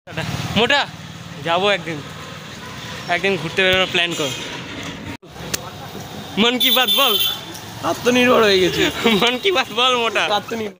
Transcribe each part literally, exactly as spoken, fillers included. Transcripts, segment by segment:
মোটা যাবো একদিন একদিন ঘুরতে বেরোনোর প্ল্যান কর। মন কি বাত বল, আত্মনির্ভর হয়ে গেছে। মন কি বাত বল মোটা। আত্মনির্ভর।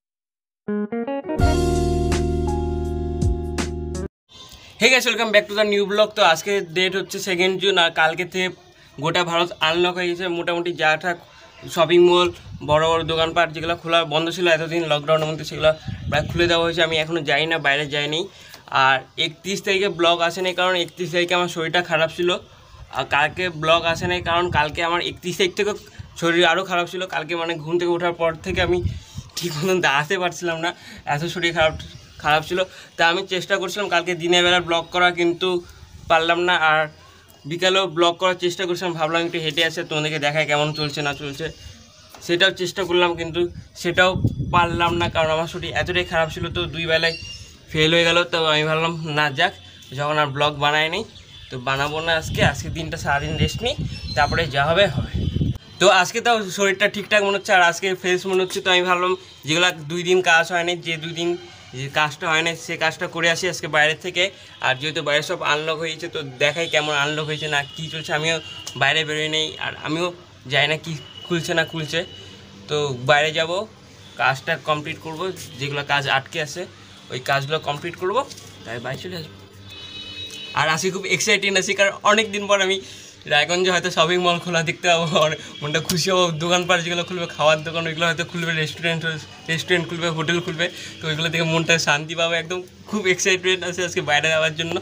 Hey guys, welcome back to the new blog. তো আজকে ডেট হচ্ছে সেকেন্ড জুন, আর কালকে থেকে গোটা ভারত আনলক হয়ে গেছে। মোটামুটি যা ঠাক শপিং মল, বড় বড় দোকানপাট যেগুলো খোলা বন্ধ ছিল এতদিন লকডাউনের মধ্যে, সেগুলো প্রায় খুলে দেওয়া হয়েছে। আমি এখনও যাই না, বাইরে যাইনি। আর একত্রিশ তারিখে ব্লগ আসেনি, কারণ একত্রিশ তারিখে আমার শরীরটা খারাপ ছিল। আর কালকে ব্লগ আসে নাই, কারণ কালকে আমার একত্রিশ তারিখ থেকে শরীর আরও খারাপ ছিল। কালকে মানে ঘুম থেকে ওঠার পর থেকে আমি ঠিক মতন দাঁড়াতে পারছিলাম না, এত শরীর খারাপ খারাপ ছিল। তা আমি চেষ্টা করছিলাম কালকে দিনের বেলা ব্লগ করা, কিন্তু পারলাম না। আর বিকালেও ব্লগ করার চেষ্টা করছিলাম, ভাবলাম একটু হেঁটে আসে তোমাদেরকে দেখায় কেমন চলছে না চলছে, সেটাও চেষ্টা করলাম, কিন্তু সেটাও পারলাম না, কারণ আমার শরীর এতটাই খারাপ ছিল। তো দুই বেলায় ফেল হয়ে গেল। তো আমি ভাবলাম না যাক, যখন আর ব্লগ বানায়নি তো বানাবো না আজকে। আজকে দিনটা সারাদিন রেস্ট নিই, তারপরে যা হবে হবে। তো আজকে তাও শরীরটা ঠিকঠাক মনে হচ্ছে, আর আজকে ফ্রেশ মনে হচ্ছে। তো আমি ভাবলাম যেগুলো দুই দিন কাজ হয়নি, যে দুই দিন যে কাজটা হয় না সে কাজটা করে আসি আজকে বাইরের থেকে। আর যেহেতু বাইরে সব আনলক হয়েছে, তো দেখাই কেমন আনলক হয়েছে না কী চলছে। আমিও বাইরে বেরোই নেই, আর আমিও যাই না কি খুলছে না খুলছে। তো বাইরে যাব, কাজটা কমপ্লিট করব, যেগুলো কাজ আটকে আছে ওই কাজগুলো কমপ্লিট করব, তাই বাইরে চলে আসবো। আর আজকে খুব এক্সাইটেড আছি, কারণ অনেক দিন পর আমি রায়গঞ্জে হয়তো শপিং মল খোলা দেখতে পাবো, মনটা খুশি হবো। দোকানপাট যেগুলো খুলবে, খাওয়ার দোকান ওইগুলো হয়তো খুলবে, রেস্টুরেন্ট রেস্টুরেন্ট খুলবে, হোটেল খুলবে, তো ওইগুলো দেখে মনটা শান্তি পাবে। একদম খুব এক্সাইটেড আছে আজকে বাইরে যাওয়ার জন্য।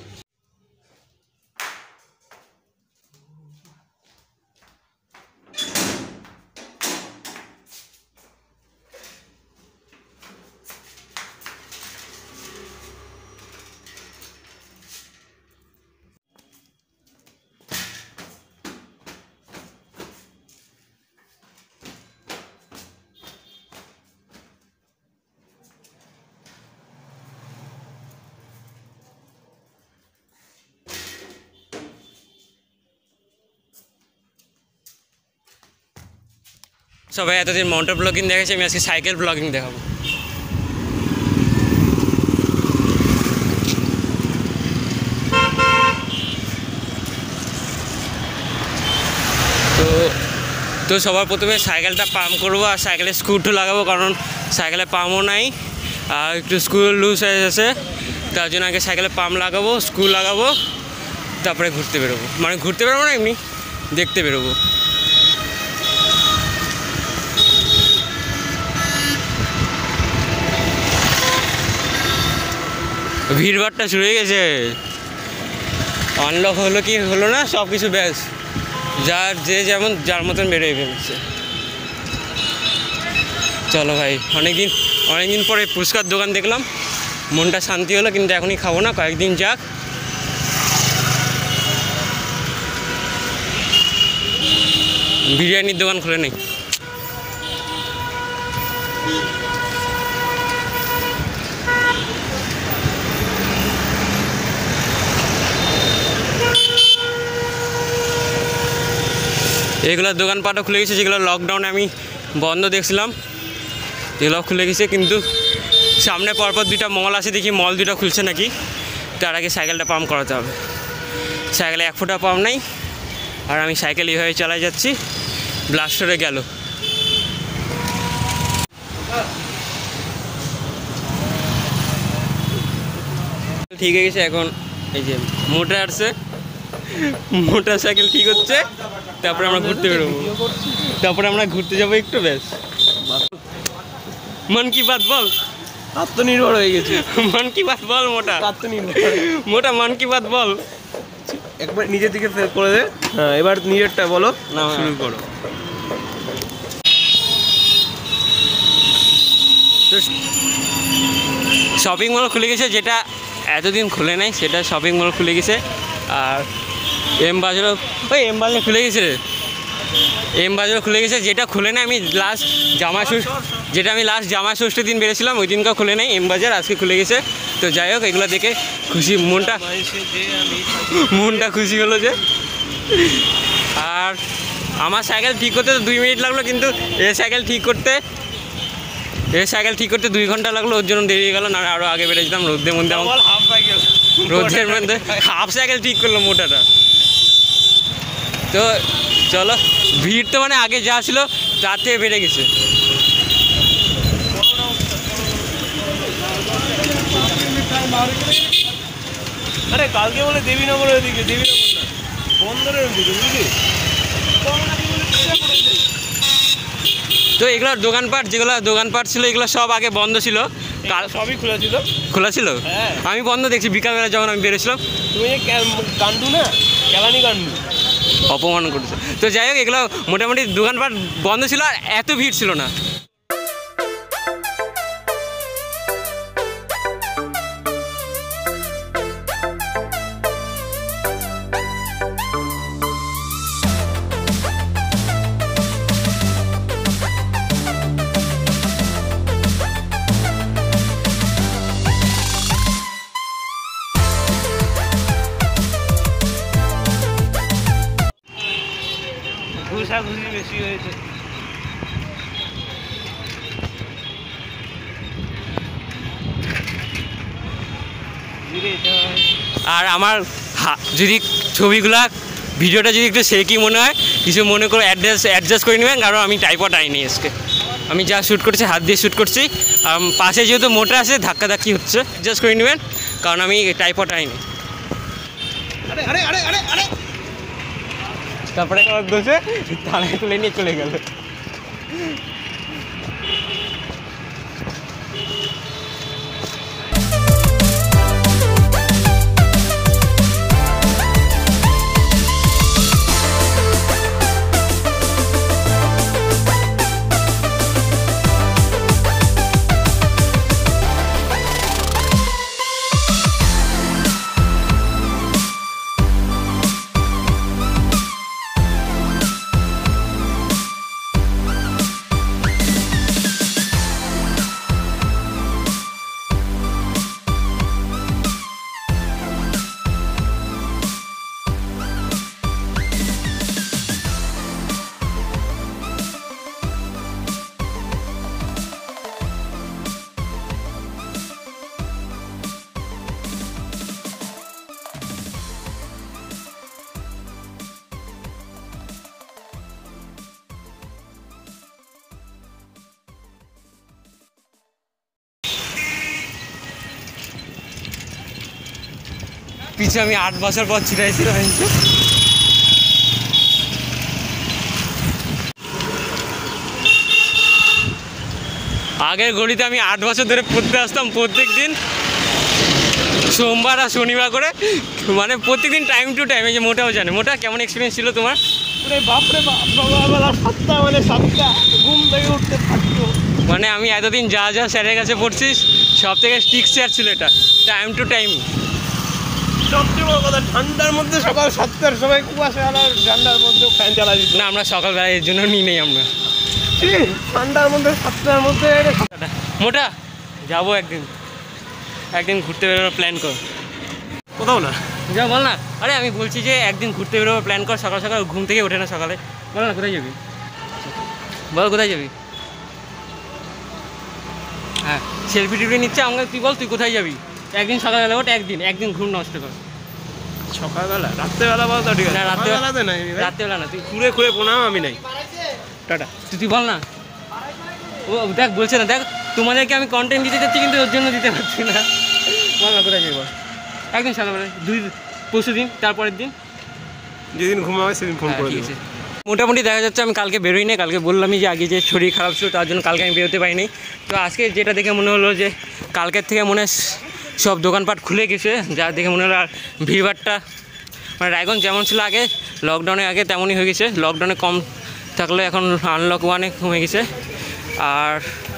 সবাই এতদিন মাউন্টেন ব্লগিং দেখেছি, আমি আজকে সাইকেল ব্লগিং দেখাবো। তো তো সবার প্রথমে সাইকেলটা পাম্প করবো, আর সাইকেলে স্ক্রুটা লাগাবো, কারণ সাইকেলে পাম্পও নাই, আর একটু স্ক্রু লুজ হয়ে গেছে। তার জন্য আগে সাইকেলে পাম্প লাগাবো, স্ক্রু লাগাবো, তারপরে ঘুরতে বেরোবো। মানে ঘুরতে বেরোবো না, এমনি দেখতে বেরোবো। ভিড়ভাড়টা শুরু হয়ে গেছে, আনলক হলো কি হলো না সব কিছু ব্যাস, যার যে যেমন যার মতন বেরোয় ফেলছে। চলো ভাই, অনেকদিন অনেকদিন পরে ফুচকার দোকান দেখলাম, মনটা শান্তি হলো, কিন্তু এখনই খাবো না, কয়েকদিন যাক। বিরিয়ানির দোকান খুলে নেই। এগুলোর দোকানপাটও খুলে গেছে, যেগুলো লকডাউনে আমি বন্ধ দেখছিলাম এগুলো খুলে গেছে। কিন্তু সামনে পরপর দুইটা মল আছে, দেখি মল দুটো খুলছে নাকি। তার আগে সাইকেলটা পাম্প করাতে হবে, সাইকেলে এক ফুটা পাম্প নাই। আর আমি সাইকেল এইভাবে চালাই যাচ্ছি, ব্লাস্টারে গেল। ঠিক হয়ে গেছে। এখন এই যে মোটর আসছে, মোটর সাইকেল ঠিক হচ্ছে, তারপরে আমরা ঘুরতে বেরোবো, তারপরে আমরা ঘুরতে যাবো একটু, ব্যাস। মন কি বাত বল, আত্মনির্ভর হয়ে গেছে। মন কি বাত বল মোটা। আত্মনির্ভর মোটা মন কি বাত বল। একবার নিজের দিকে করে দে। হ্যাঁ, এবার নিজেরটা বলো, না শুরু করো। শপিং মল খুলে গেছে, যেটা এতদিন খুলে নাই সেটা শপিং মল খুলে গেছে। আর এম বাজারও, ওই এম বাজার খুলে গেছে রে, এম বাজারও খুলে গেছে। যেটা খুলে নাই আমি লাস্ট জামা ষষ্ঠী, যেটা আমি লাস্ট জামা ষষ্ঠীর দিন বেরিয়েছিলাম ওই দিনকাও খুলে নেই এম বাজার, আজকে খুলে গেছে। তো যাই হোক, এগুলো দেখে খুশি, মনটা মনটা খুশি হলো যে। আর আমার সাইকেল ঠিক করতে তো দুই মিনিট লাগলো, কিন্তু এ সাইকেল ঠিক করতে এই সাইকেল ঠিক করতে দুই ঘন্টা লাগলো, ওর জন্য দেরি হয়ে গেল, না আরও আগে বেড়ে যেতাম রোদ্দের মধ্যে। হাফ সাইকেল রোদের মধ্যে হাফ সাইকেল ঠিক করলো মোটাটা। তো চলো, ভিড় তো মানে আগে যা ছিল তার থেকে বেড়ে গেছে। আরে কালকে বলে দেবীনগরের দিকে, দেবীনগর না বন্দরের দিকে, বুঝলি? তো এগুলো দোকানপাট, যেগুলো দোকানপাট ছিল এগুলো সব আগে বন্ধ ছিল, কাল সবই খোলা ছিল। খোলা ছিল? হ্যাঁ। আমি বন্ধ দেখছি বিকালবেলা যখন আমি বেরোছিলাম। তুমি যে কান্ডু না, কেলানি কান্ডু, অপমান করেছে। তো যাই হোক, এগুলো মোটামুটি দোকানপাট বন্ধ ছিল আর এত ভিড় ছিল না। ঘুষাঘুষি বেশি হয়েছে। আর আমার যদি ছবিগুলা ভিডিওটা যদি একটু সেরকম মনে হয়, কিছু মনে করে অ্যাডজাস্ট অ্যাডজাস্ট করে নেবেন, কারণ আমি টাইপড আইনি আজকে। আমি যা শ্যুট করছি হাত দিয়ে শ্যুট করছি, পাশে যেহেতু মোটর আছে ধাক্কা ধাক্কি হচ্ছে, অ্যাডজাস্ট করে নেবেন, কারণ আমি টাইপড আইনি। আরে আরে আরে আরে আরে তারপরে দোষে থানায় তুলে নিয়ে চলে গেল। পিছে আমি আট বছর পর ছিটাইছিলাম। আগের গলিতে আমি আট বছর ধরে পড়তে আসতাম প্রত্যেক দিন, সোমবার আর শনিবার করে, মানে প্রত্যেকদিন টাইম টু টাইম। এই যে মোটাও জানে। মোটা কেমন এক্সপিরিয়েন্স ছিল তোমার? বাপরে বাপ, সকালবেলা সাতটা মানে সাতটা ঘুম থেকে উঠতে থাকতো। মানে আমি এতদিন যা যা স্যারের কাছে পড়ছিস সব থেকে স্ট্রিক্ট স্যার ছিল এটা, টাইম টু টাইম। সবচেয়ে বড় কথা, ঠান্ডার মধ্যে সকাল সাতটার সময় কুয়াশা আর ঠান্ডার মধ্যে ফ্যান চালা দিত না। আমরা সকালবেলা এর জন্য নিই নেই আমরা, ঠান্ডার মধ্যে সাতটার মধ্যে। মোটা যাবো একদিন, একদিন ঘুরতে বেরোবার প্ল্যান কর। কোথাও না, যা বল না। আরে আমি বলছি যে একদিন ঘুরতে বেরোবার প্ল্যান কর, সকাল সকাল ঘুম থেকে ওঠে না সকালে। বল না কোথায় যাবি, বল কোথায় যাবি? হ্যাঁ, সেলফি টিপি নিচ্ছে আমাকে, তুই বল তুই কোথায় যাবি? একদিন সকালবেলা ওঠ, একদিন একদিন ঘুম নষ্ট কর। সকালবেলা রাত্রেবেলা বল তো, ঠিক আছে? না রাত্রেবেলাতে নাই, রাত্রেবেলা না, তুই ঘুরে ঘুরে প্রণাম আমি নাই। টাটা। তুই তুই বল না। ও দেখ বলছে না, দেখ তোমাদেরকে আমি কন্টেন্ট দিতে চাচ্ছি কিন্তু ওর জন্য দিতে পারছি না। বল না কোথায় যাবি বল। একদিন সকালবেলা, দুই পরশু দিন, তারপরের দিন যেদিন ঘুম হবে সেদিন ফোন করে দিয়েছি। মোটামুটি দেখা যাচ্ছে আমি কালকে বেরোই নি। কালকে বললামই যে আগে যে শরীর খারাপ ছিল তার জন্য কালকে আমি বেরোতে পারিনি। তো আজকে যেটা দেখে মনে হলো যে কালকের থেকে মনে হয় সব দোকানপাট খুলে গেছে, যা দেখে মনে হলো আর ভিড়ভাড়টা মানে রায়গঞ্জ যেমন ছিল আগে লকডাউনের আগে তেমনই হয়ে গেছে। লকডাউনে কম থাকলে এখন আনলক ওয়ানে কমে গেছে। আর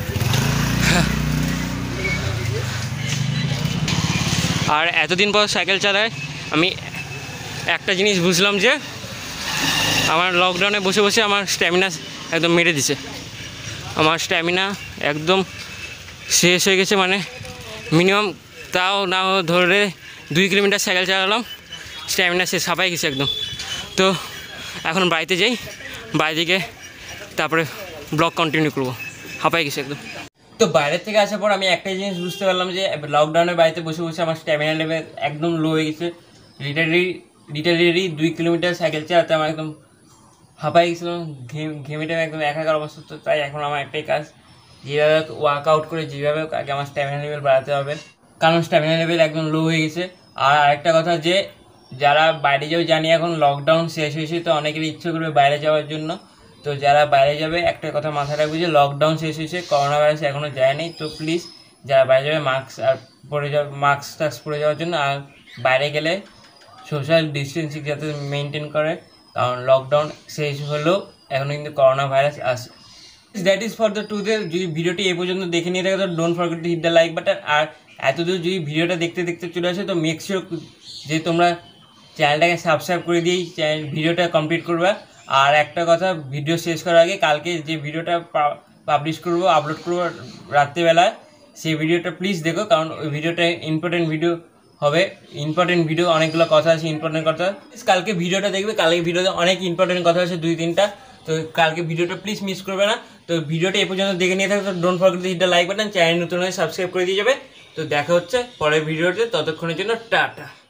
আর এতদিন পর সাইকেল চালায় আমি একটা জিনিস বুঝলাম যে আমার লকডাউনে বসে বসে আমার স্ট্যামিনা একদম মেরে দিছে। আমার স্ট্যামিনা একদম শেষ হয়ে গেছে, মানে মিনিমাম তাও না ধরে দুই কিলোমিটার সাইকেল চালালাম, স্ট্যামিনা শেষ, হাঁপাই গেছে একদম। তো এখন বাড়িতে যাই, বাড়ি থেকে তারপরে ব্লগ কন্টিনিউ করবো, হাঁপাই গেছে একদম। তো তো বাইরে থেকে আসার পর আমি একটা জিনিস বুঝতে পারলাম যে লকডাউনের বাড়িতে বসে বসে আমার স্ট্যামিনা লেভেল একদম লো হয়ে গেছে। লিটারি লিটারেরি দুই কিলোমিটার সাইকেল চালাতে আমার একদম হাঁপাই গেছিলাম, ঘেম ঘেমেটে একদম একাকার অবস্থা। তো তাই এখন আমার একটাই কাজ, যেভাবে ওয়ার্কআউট করে যেভাবে আগে আমার স্ট্যামিনা লেভেল বাড়াতে হবে, কারণ স্ট্যামিনা লেভেল একদম লো হয়ে গেছে। আর আরেকটা কথা যে যারা বাইরে যাবে, জানি এখন লকডাউন শেষ হয়েছে তো অনেকেরই ইচ্ছে করবে বাইরে যাওয়ার জন্য। তো যারা বাইরে যাবে একটা কথা মাথায় রাখবে যে লকডাউন শেষ হয়েছে, করোনা ভাইরাস এখনও যায়নি। তো প্লিজ যারা বাইরে যাবে মাস্ক আর পরে যাবে, মাস্ক টাস্ক পরে যাওয়ার জন্য। আর বাইরে গেলে সোশ্যাল ডিস্টেন্সিং যাতে মেনটেন করে, কারণ লকডাউন শেষ হলেও এখনও কিন্তু করোনা ভাইরাস আসে। That is for the today. যদি ভিডিওটি এই পর্যন্ত দেখে নিয়ে থাকে তো don't forget to hit the like button. আর এতদূর যদি ভিডিওটা দেখতে দেখতে চলে আসে তো মেক শিওর যে তোমরা চ্যানেলটাকে সাবস্ক্রাইব করে দিয়েই চ্যানেল ভিডিওটা কমপ্লিট করবে। আর একটা কথা, ভিডিও শেষ করার আগে কালকে যে ভিডিওটা পাবলিশ করবো, আপলোড করবো রাত্রিবেলায়, সেই ভিডিওটা প্লিজ দেখো, কারণ ওই ভিডিওটা ইম্পর্টেন্ট ভিডিও হবে। ইম্পর্টেন্ট ভিডিও, অনেকগুলো কথা আছে ইম্পর্টেন্ট কথা। কালকে ভিডিওটা দেখবে, কালকে ভিডিওতে অনেক ইম্পর্টেন্ট কথা আছে, দুই তিনটা। তো কালকে ভিডিওটা প্লিজ মিস করবে না। তো ভিডিওটা এই পর্যন্ত দেখে নিয়ে থাকবে তো don't forget to hit the like button. Channel নতুন হয়ে সাবস্ক্রাইব করে দিয়ে যাবে। তো দেখা হচ্ছে পরের ভিডিওতে, ততক্ষণের জন্য টাটা।